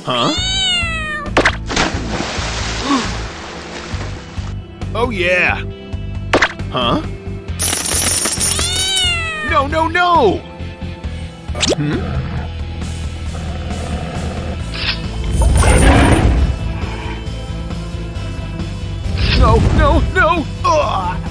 Huh? Oh yeah! Huh? No, no, no! Hmm? No, no, no! Ugh!